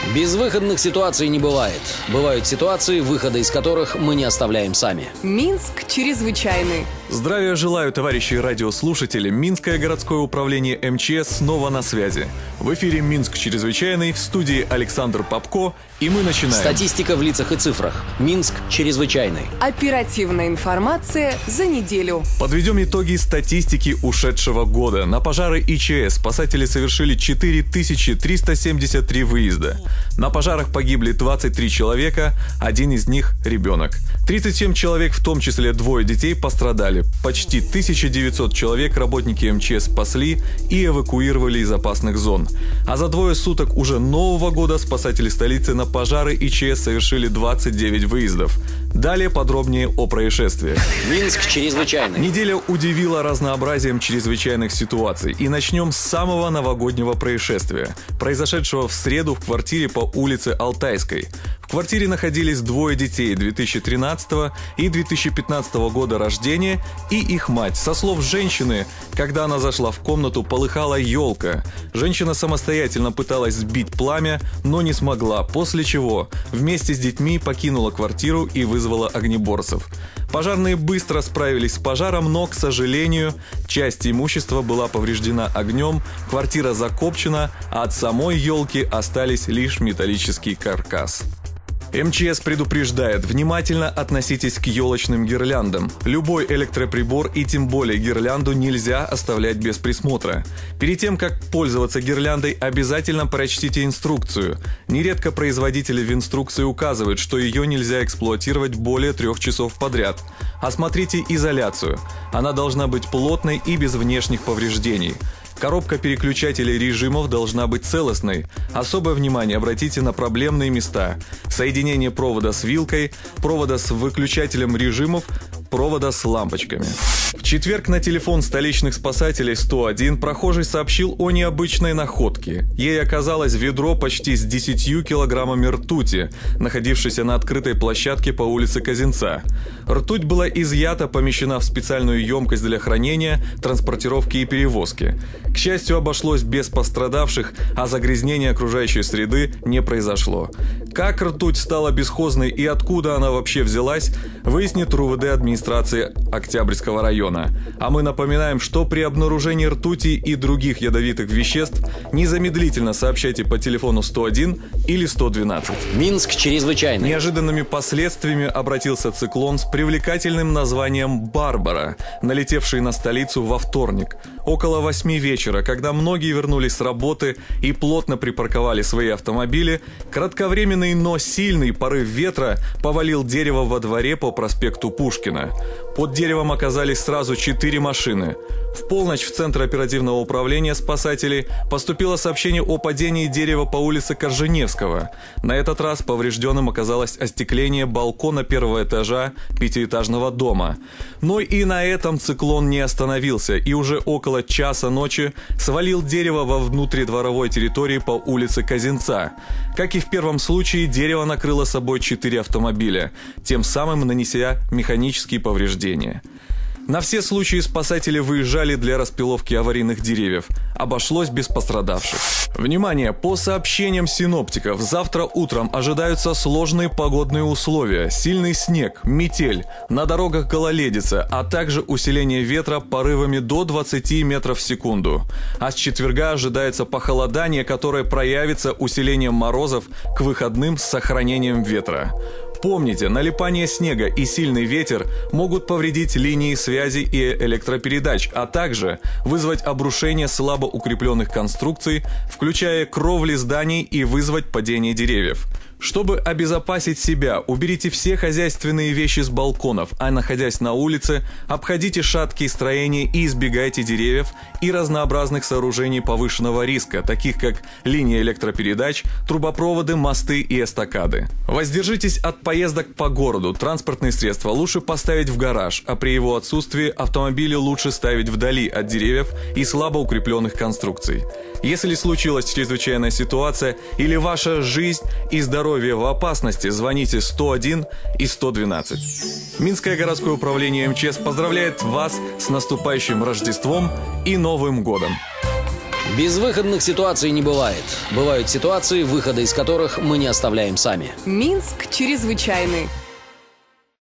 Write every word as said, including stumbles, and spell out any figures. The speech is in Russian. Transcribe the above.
Безвыходных ситуаций не бывает. Бывают ситуации, выхода из которых мы не оставляем сами. Минск чрезвычайный. Здравия желаю, товарищи радиослушатели. Минское городское управление эм че эс снова на связи. В эфире Минск чрезвычайный, в студии Александр Попко, и мы начинаем. Статистика в лицах и цифрах. Минск чрезвычайный. Оперативная информация за неделю. Подведем итоги статистики ушедшего года. На пожары и че эс спасатели совершили четыре тысячи триста семьдесят три выезда. На пожарах погибли двадцать три человека, один из них ребенок. тридцать семь человек, в том числе двое детей, пострадали. Почти тысяча девятьсот человек работники эм че эс спасли и эвакуировали из опасных зон. А за двое суток уже Нового года спасатели столицы на пожары и че эс совершили двадцать девять выездов. Далее подробнее о происшествиях. Минск чрезвычайный. Неделя удивила разнообразием чрезвычайных ситуаций. И начнем с самого новогоднего происшествия, произошедшего в среду в квартире по улице Алтайской. В квартире находились двое детей две тысячи тринадцатого и две тысячи пятнадцатого года рождения и их мать. Со слов женщины, когда она зашла в комнату, полыхала елка. Женщина самостоятельно пыталась сбить пламя, но не смогла, после чего вместе с детьми покинула квартиру и вызвала огнеборцев. Пожарные быстро справились с пожаром, но, к сожалению, часть имущества была повреждена огнем, квартира закопчена, а от самой елки остались лишь металлический каркас. эм че эс предупреждает: внимательно относитесь к елочным гирляндам. Любой электроприбор и тем более гирлянду нельзя оставлять без присмотра. Перед тем, как пользоваться гирляндой, обязательно прочтите инструкцию. Нередко производители в инструкции указывают, что ее нельзя эксплуатировать более трех часов подряд. Осмотрите изоляцию. Она должна быть плотной и без внешних повреждений. Коробка переключателей режимов должна быть целостной. Особое внимание обратите на проблемные места: соединение провода с вилкой, провода с выключателем режимов, провода с лампочками. В четверг на телефон столичных спасателей сто один прохожий сообщил о необычной находке. Ей оказалось ведро почти с десятью килограммами ртути, находившейся на открытой площадке по улице Козинца. Ртуть была изъята, помещена в специальную емкость для хранения, транспортировки и перевозки. К счастью, обошлось без пострадавших, а загрязнения окружающей среды не произошло. Как ртуть стала бесхозной и откуда она вообще взялась, выяснит РУВД администрации Октябрьского района. А мы напоминаем, что при обнаружении ртути и других ядовитых веществ незамедлительно сообщайте по телефону сто один или сто двенадцать. Минск чрезвычайный. Неожиданными последствиями обратился циклон с привлекательным названием «Барбара», налетевший на столицу во вторник. Около восьми вечера, когда многие вернулись с работы и плотно припарковали свои автомобили, кратковременный, но сильный порыв ветра повалил дерево во дворе по проспекту Пушкина. Под деревом оказались сразу четыре машины. В полночь в Центр оперативного управления спасателей поступило сообщение о падении дерева по улице Корженевского. На этот раз поврежденным оказалось остекление балкона первого этажа пятиэтажного дома. Но и на этом циклон не остановился и уже около часа ночи свалил дерево во внутридворовой территории по улице Козинца. Как и в первом случае, дерево накрыло собой четыре автомобиля, тем самым нанеся механические повреждения. На все случаи спасатели выезжали для распиловки аварийных деревьев. Обошлось без пострадавших. Внимание! По сообщениям синоптиков, завтра утром ожидаются сложные погодные условия: сильный снег, метель, на дорогах гололедица, а также усиление ветра порывами до двадцати метров в секунду. А с четверга ожидается похолодание, которое проявится усилением морозов к выходным с сохранением ветра. Помните, налипание снега и сильный ветер могут повредить линии связи и электропередач, а также вызвать обрушение слабо укрепленных конструкций, включая кровли зданий, и вызвать падение деревьев. Чтобы обезопасить себя, уберите все хозяйственные вещи с балконов, а находясь на улице, обходите шаткие строения и избегайте деревьев и разнообразных сооружений повышенного риска, таких как линии электропередач, трубопроводы, мосты и эстакады. Воздержитесь от поездок по городу. Транспортные средства лучше поставить в гараж, а при его отсутствии автомобили лучше ставить вдали от деревьев и слабо укрепленных конструкций. Если случилась чрезвычайная ситуация или ваша жизнь и здоровье в опасности, звоните сто один и сто двенадцать. Минское городское управление эм че эс поздравляет вас с наступающим Рождеством и Новым годом! Безвыходных ситуаций не бывает. Бывают ситуации, выхода из которых мы не оставляем сами. Минск чрезвычайный.